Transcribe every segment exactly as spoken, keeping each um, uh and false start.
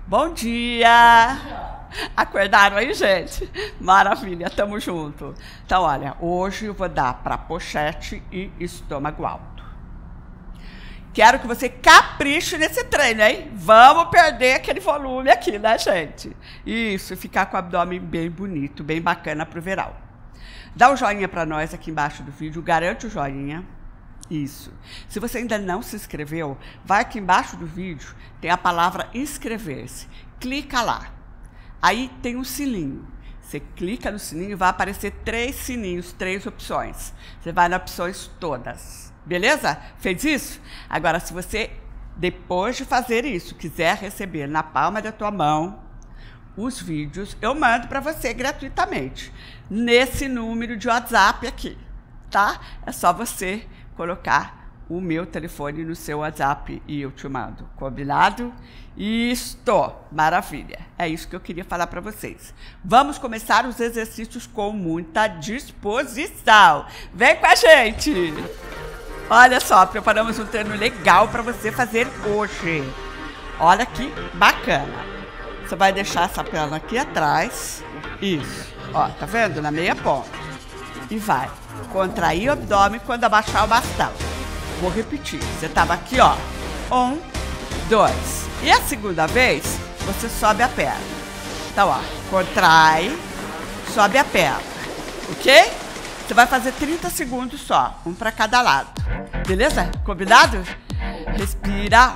Bom dia! Acordaram aí, gente? Maravilha, tamo junto. Então, olha, hoje eu vou dar para pochete e estômago alto. Quero que você capriche nesse treino, hein? Vamos perder aquele volume aqui, né, gente? Isso, ficar com o abdômen bem bonito, bem bacana pro verão. Dá um joinha para nós aqui embaixo do vídeo, garante o joinha. Isso. Se você ainda não se inscreveu, vai aqui embaixo do vídeo, tem a palavra inscrever-se. Clica lá. Aí tem um sininho. Você clica no sininho e vai aparecer três sininhos, três opções. Você vai nas opções todas. Beleza? Fez isso? Agora, se você, depois de fazer isso, quiser receber na palma da tua mão os vídeos, eu mando para você gratuitamente. Nesse número de WhatsApp aqui, tá? É só você colocar o meu telefone no seu WhatsApp e eu te mando. Combinado? Isto! Maravilha! É isso que eu queria falar para vocês. Vamos começar os exercícios com muita disposição. Vem com a gente! Olha só, preparamos um treino legal para você fazer hoje. Olha que bacana. Você vai deixar essa perna aqui atrás. Isso. Ó, tá vendo? Na meia ponta. E vai contrair o abdômen quando abaixar o bastão. Vou repetir. Você tava aqui, ó. Um, dois. E a segunda vez, você sobe a perna. Então, ó, contrai, sobe a perna. Ok? Você vai fazer trinta segundos só, um para cada lado. Beleza? Combinado? Respira.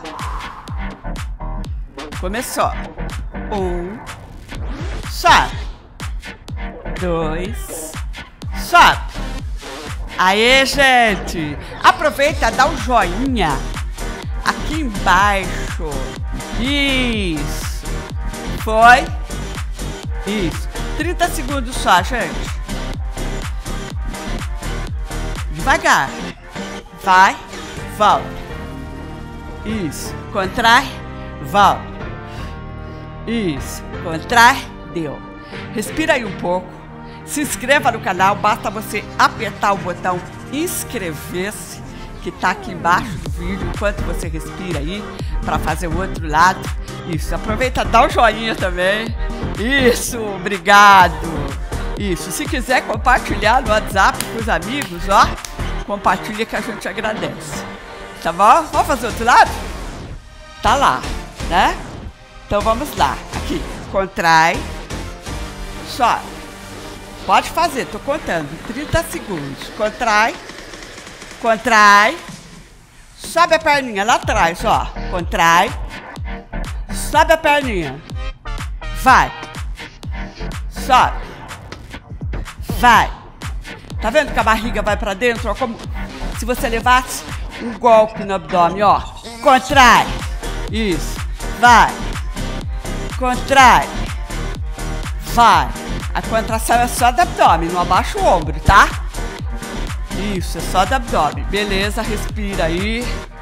Começou. Um. Sobe. Dois. Sobe. Aê, gente. Aproveita, dá um joinha. Aqui embaixo. Isso. Foi. Isso. trinta segundos só, gente. Devagar. Vai, volta. Isso. Contrai, volta. Isso. Contrai, deu. Respira aí um pouco. Se inscreva no canal. Basta você apertar o botão inscrever-se, que tá aqui embaixo do vídeo, enquanto você respira aí, para fazer o outro lado. Isso. Aproveita, dá um joinha também. Isso. Obrigado. Isso. Se quiser compartilhar no WhatsApp com os amigos, ó. Compartilha que a gente agradece. Tá bom? Vamos fazer outro lado? Tá lá, né? Então vamos lá. Aqui. Contrai. Sobe. Pode fazer, tô contando. trinta segundos. Contrai. Contrai. Sobe a perninha lá atrás, ó. Contrai. Sobe a perninha. Vai. Sobe. Vai. Tá vendo que a barriga vai pra dentro? Ó, como se você levasse um golpe no abdômen, ó. Contrai. Isso. Vai. Contrai. Vai. A contração é só do abdômen, não abaixa o ombro, tá? Isso, é só do abdômen. Beleza, respira aí.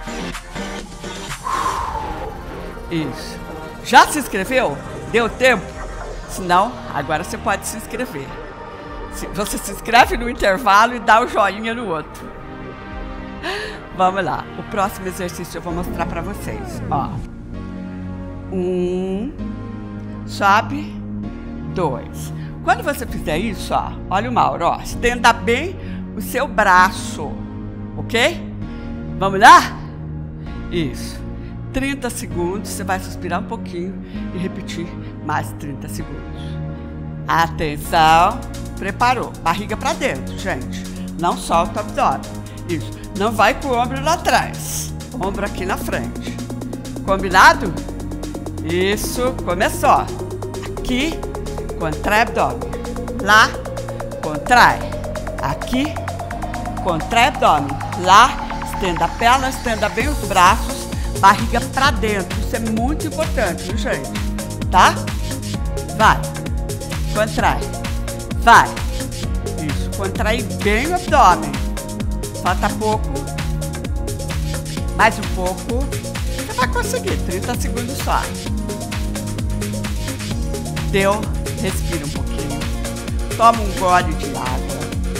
Isso. Já se inscreveu? Deu tempo? Se não, agora você pode se inscrever. Você se inscreve no intervalo e dá o joinha no outro. Vamos lá. O próximo exercício eu vou mostrar pra vocês. Ó. Um. Sobe. Dois. Quando você fizer isso, ó. Olha o Mauro, ó. Estenda bem o seu braço. Ok? Vamos lá? Isso. trinta segundos. Você vai suspirar um pouquinho e repetir mais trinta segundos. Atenção. Preparou. Barriga pra dentro, gente. Não solta o abdômen. Isso. Não vai com o ombro lá atrás. Ombro aqui na frente. Combinado? Isso. Começou. Aqui. Contrai o abdômen. Lá. Contrai. Aqui. Contrai o abdômen. Lá. Estenda a perna. Estenda bem os braços. Barriga pra dentro. Isso é muito importante, viu, gente? Tá? Vai. Contrai. Vai. Isso. Contrai bem o abdômen. Falta pouco. Mais um pouco. Você vai conseguir. trinta segundos só. Deu. Respira um pouquinho. Toma um gole de água.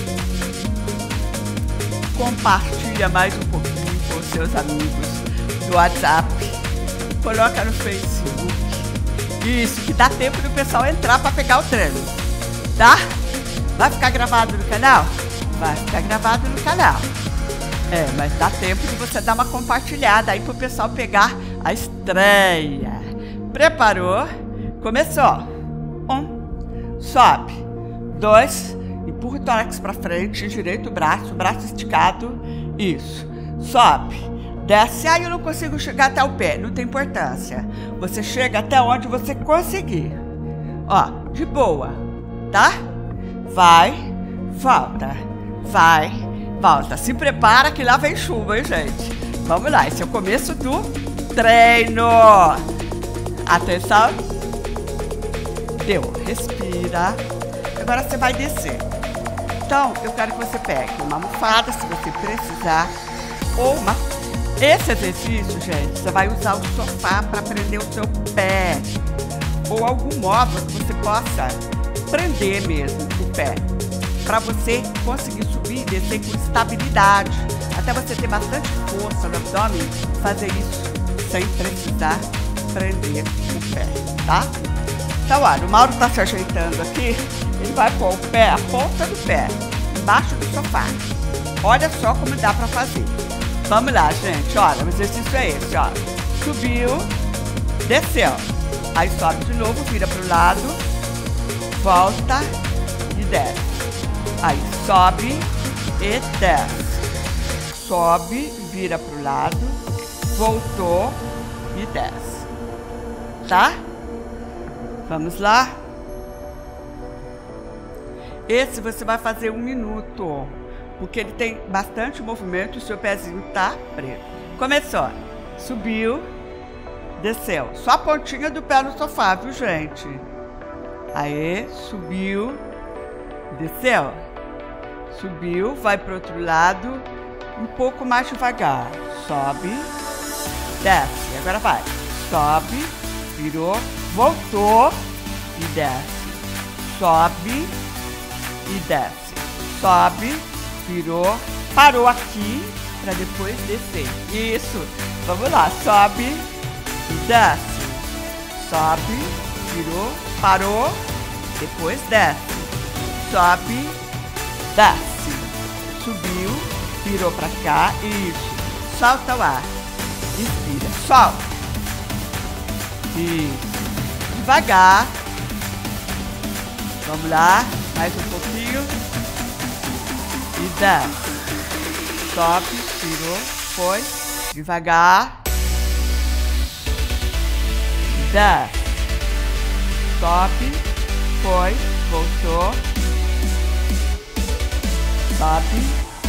Compartilha mais um pouquinho com seus amigos do WhatsApp. Coloca no Facebook. Isso, que dá tempo do pessoal entrar para pegar o treino, tá? Vai ficar gravado no canal? Vai ficar gravado no canal. É, mas dá tempo de você dar uma compartilhada aí pro pessoal pegar a estreia. Preparou? Começou. Um, sobe. Dois, empurra o tórax para frente, direito o braço, braço esticado. Isso. Sobe. Desce. Aí eu não consigo chegar até o pé. Não tem importância. Você chega até onde você conseguir. Ó, de boa. Tá? Vai. Volta. Vai. Volta. Se prepara que lá vem chuva, hein, gente? Vamos lá. Esse é o começo do treino. Atenção. Deu. Respira. Agora você vai descer. Então, eu quero que você pegue uma almofada, se você precisar, ou uma... Esse exercício, gente, você vai usar o sofá para prender o seu pé, ou algum móvel que você possa prender mesmo o pé, para você conseguir subir e descer com estabilidade, até você ter bastante força no abdômen, fazer isso sem precisar prender o pé, tá? Então, olha, o Mauro tá se ajeitando aqui. Ele vai pôr o pé, a ponta do pé, embaixo do sofá. Olha só como dá pra fazer. Vamos lá, gente. Olha, o exercício é esse, ó. Subiu, desceu. Aí sobe de novo, vira pro lado, volta e desce. Aí sobe e desce. Sobe, vira pro lado, voltou e desce. Tá? Vamos lá? Esse você vai fazer um minuto, porque ele tem bastante movimento e o seu pezinho tá preto. Começou. Subiu, desceu. Só a pontinha do pé no sofá, viu, gente? Aí, subiu, desceu. Subiu, vai pro outro lado, um pouco mais devagar. Sobe, desce. Agora vai. Sobe, virou, voltou e desce. Sobe e desce. Sobe, virou, parou aqui para depois descer. Isso. Vamos lá. Sobe e desce. Sobe, virou, parou, depois desce. Sobe, desce. Subiu, virou para cá. Isso. Solta o ar. Inspira. Solta. Isso. Devagar. Vamos lá. Mais um pouquinho. E desce. Sobe, virou, foi. Devagar. Desce. Sobe, foi, voltou. Sobe,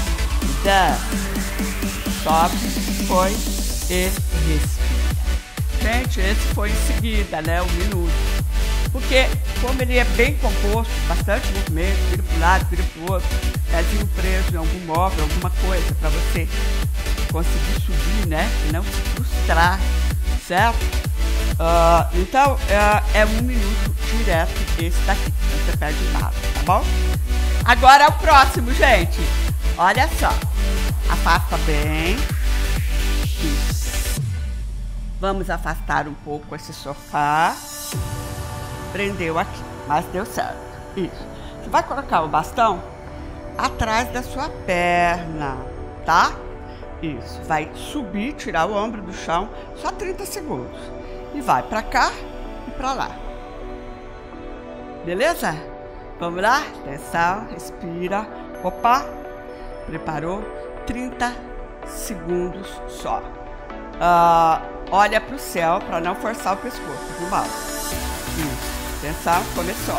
desce. Sobe, foi e respira. Gente, esse foi em seguida, né? Um minuto. Porque, como ele é bem composto, bastante movimento, vira para um lado, vira para o outro, pezinho preso em algum móvel, alguma coisa, para você conseguir subir, né? E não se frustrar, certo? Uh, então, uh, é um minuto direto esse daqui. Não você perde nada, tá bom? Agora é o próximo, gente. Olha só. Afasta bem. Isso. Vamos afastar um pouco esse sofá. Prendeu aqui, mas deu certo. Isso. Você vai colocar o bastão atrás da sua perna, tá? Isso. Vai subir, tirar o ombro do chão, só trinta segundos. E vai pra cá e pra lá. Beleza? Vamos lá? Atenção, respira. Opa! Preparou? trinta segundos só. Uh, olha pro céu para não forçar o pescoço, viu, Mauro? Isso. Atenção, começou.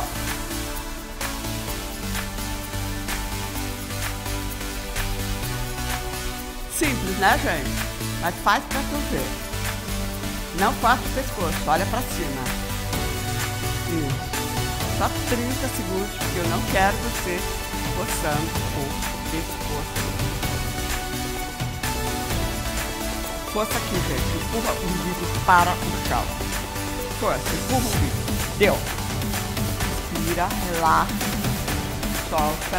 Simples, né, gente? Mas faz pra tu ver. Não força o pescoço, olha pra cima. Isso. Só trinta segundos, porque eu não quero você forçando o pescoço. Força aqui, gente. Empurra o umbigo para o chão. Força, empurra o umbigo. Deu. Respira, relaxa. Solta.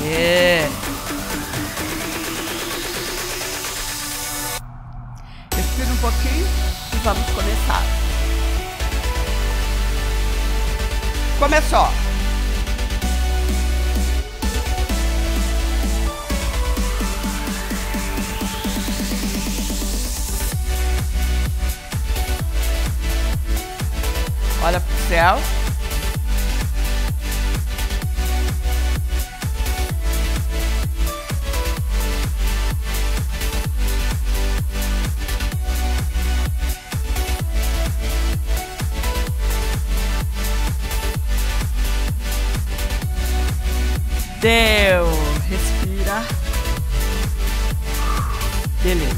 Aê! pouquinho e vamos começar. Começou. Olha pro céu. Deu. Respira. Beleza.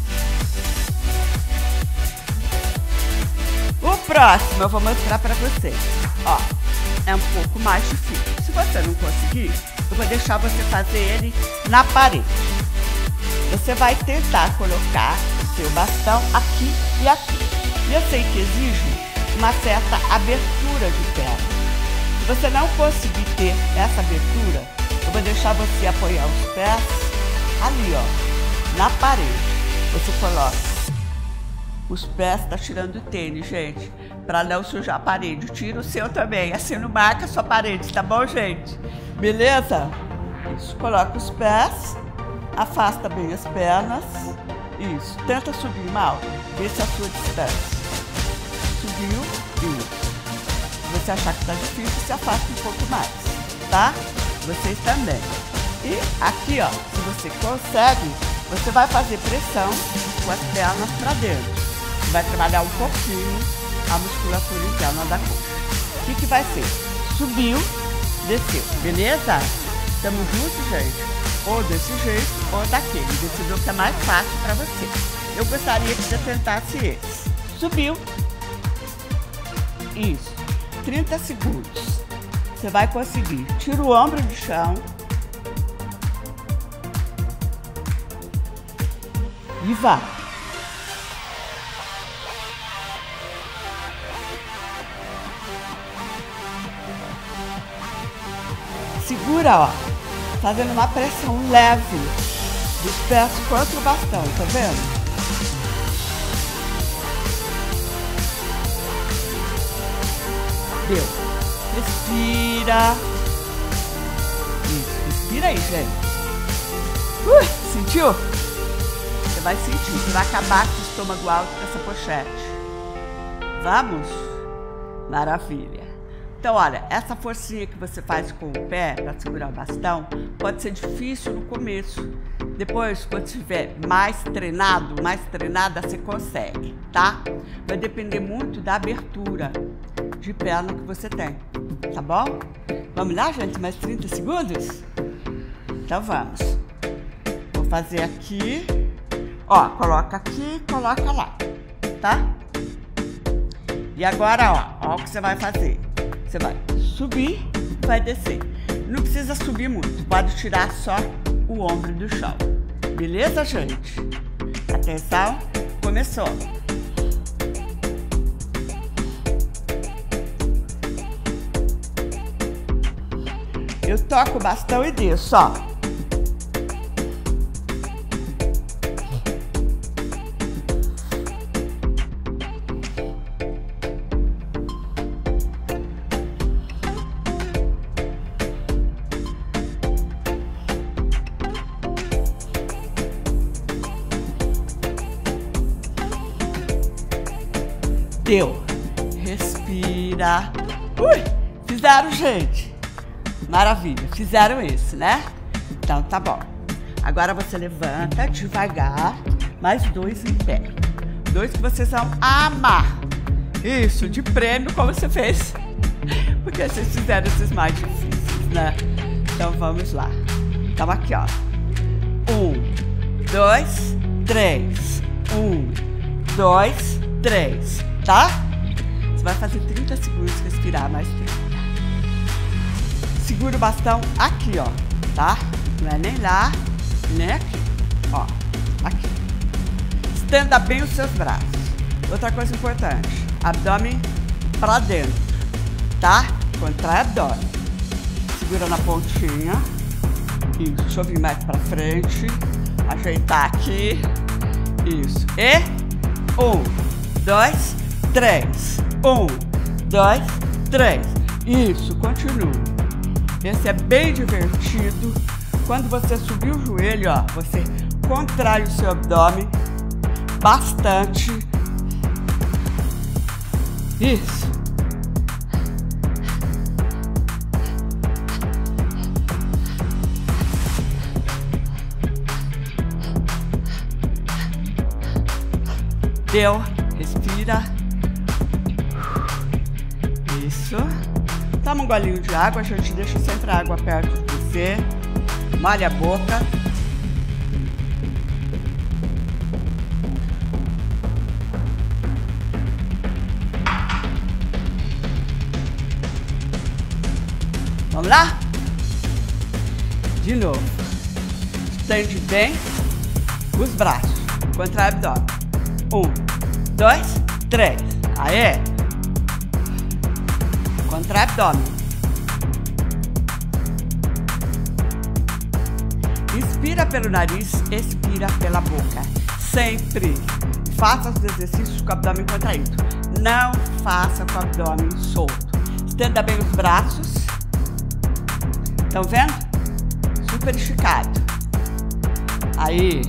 O próximo eu vou mostrar para vocês. Ó, é um pouco mais difícil. Se você não conseguir, eu vou deixar você fazer ele na parede. Você vai tentar colocar o seu bastão aqui e aqui. E eu sei que exige uma certa abertura de perna. Se você não conseguir ter essa abertura, eu vou deixar você apoiar os pés ali, ó, na parede. Você coloca os pés, tá tirando o tênis, gente, para não sujar a parede. Tira o seu também, assim não marca a sua parede, tá bom, gente? Beleza? Isso, coloca os pés, afasta bem as pernas. Isso, tenta subir mal, vê se a sua distância. Subiu, isso. Se você achar que tá difícil, se afasta um pouco mais, tá? Vocês também. E aqui, ó, se você consegue, você vai fazer pressão com as pernas para dentro. Você vai trabalhar um pouquinho a musculatura interna da coxa. O que que vai ser? Subiu, desceu, beleza? Estamos juntos, gente? Ou desse jeito, ou daquele. Decidiu o que é mais fácil para você. Eu gostaria que você tentasse esse. Subiu. Isso. trinta segundos. Você vai conseguir. Tira o ombro do chão. E vai. Segura, ó. Fazendo uma pressão leve dos pés contra o bastão, tá vendo? Deu. Respira. Isso, respira aí, gente. Uh, sentiu? Você vai sentir, você vai acabar com o estômago alto dessa pochete. Vamos? Maravilha. Então, olha, essa forcinha que você faz com o pé para segurar o bastão pode ser difícil no começo. Depois, quando estiver mais treinado, mais treinada, você consegue, tá? Vai depender muito da abertura de perna que você tem, tá bom? Vamos lá, gente? Mais trinta segundos? Então, vamos. Vou fazer aqui. Ó, coloca aqui, coloca lá, tá? E agora, ó, ó o que você vai fazer. Você vai subir, vai descer. Não precisa subir muito, pode tirar só o ombro do chão. Beleza, gente? Atenção, começou. Eu toco o bastão e desço, ó. Deu. Respira. Ui, fizeram, gente. Maravilha, fizeram esse, né? Então tá bom. Agora você levanta devagar, mais dois em pé. Dois que vocês vão amar. Isso, de prêmio, como você fez. Porque vocês fizeram esses mais difíceis, né? Então vamos lá. Então aqui, ó. Um, dois, três. Um, dois, três. Tá? Você vai fazer trinta segundos, respirar mais trinta. Segura o bastão aqui, ó, tá? Não é nem lá, nem aqui, ó, aqui. Estenda bem os seus braços. Outra coisa importante, abdômen pra dentro, tá? Contrai abdômen. Segura na pontinha. Isso, deixa eu vir mais pra frente. Ajeitar aqui. Isso. E Um, dois, três. Um, dois, três. Isso, continua. Esse é bem divertido. Quando você subir o joelho, ó, você contrai o seu abdômen bastante. Isso. Deu. Respira. Isso. Toma um golinho de água, a gente deixa sempre a água perto de você. Molha a boca. Vamos lá? De novo. Estende bem os braços. Contrai o abdômen. Um, dois, três. Aê! Contrai o abdômen. Inspira pelo nariz, expira pela boca. Sempre faça os exercícios com o abdômen contraído. Não faça com o abdômen solto. Estenda bem os braços. Estão vendo? Super esticado. Aí.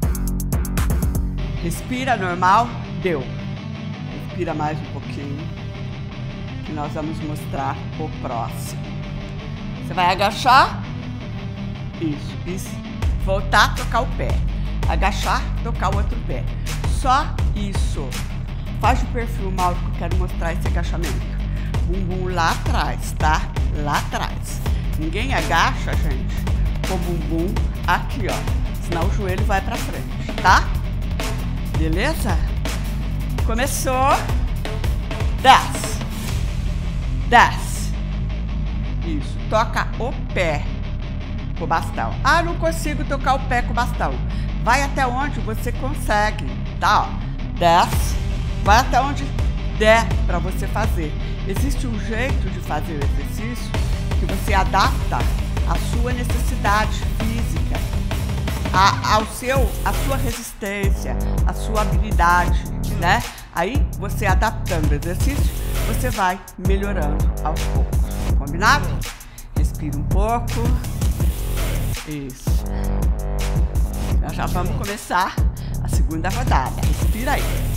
Respira normal. Deu. Respira mais um pouquinho. Que nós vamos mostrar o próximo. Você vai agachar. Isso. Isso. Voltar, tocar o pé. Agachar, tocar o outro pé. Só isso. Faz o perfil mal que eu quero mostrar esse agachamento. Bumbum lá atrás, tá? Lá atrás. Ninguém agacha, gente, com o bumbum aqui, ó. Senão o joelho vai pra frente, tá? Beleza? Começou. Desce. Desce. Isso. Toca o pé com o bastão. Ah, não consigo tocar o pé com o bastão. Vai até onde você consegue, tá? Ó. Desce. Vai até onde der pra você fazer. Existe um jeito de fazer o exercício que você adapta à sua necessidade física, a, ao seu, a sua resistência, a sua habilidade, né? Aí, você adaptando o exercício, você vai melhorando aos poucos. Combinado? Respira um pouco. Isso. Nós já vamos começar a segunda rodada. Respira aí.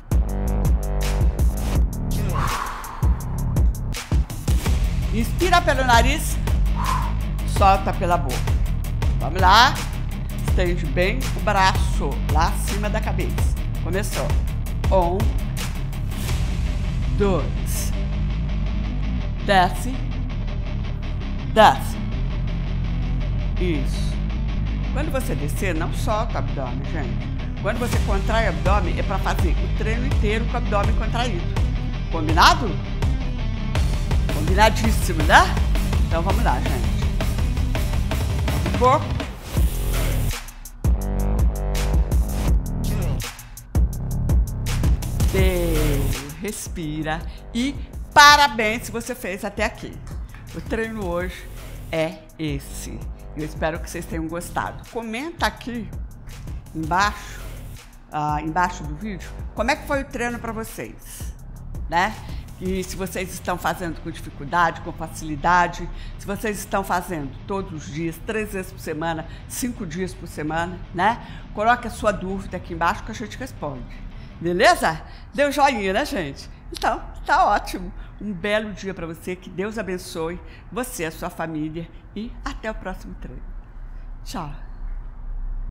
Inspira pelo nariz, solta pela boca. Vamos lá. Estende bem o braço lá acima da cabeça. Começou. Um, dois. Desce. Desce. Isso. Quando você descer, não solta o abdômen, gente. Quando você contrai o abdômen, é para fazer o treino inteiro com o abdômen contraído. Combinado? Combinadíssimo, né? Então vamos lá, gente. Um pouco. Deu. Respira. E parabéns se você fez até aqui. O treino hoje é esse. Eu espero que vocês tenham gostado. Comenta aqui embaixo, uh, embaixo do vídeo, como é que foi o treino para vocês, né? E se vocês estão fazendo com dificuldade, com facilidade, se vocês estão fazendo todos os dias, três vezes por semana, cinco dias por semana, né? Coloque a sua dúvida aqui embaixo que a gente responde. Beleza? Deu joinha, né, gente? Então, tá ótimo. Um belo dia para você, que Deus abençoe você, a sua família e até o próximo treino. Tchau.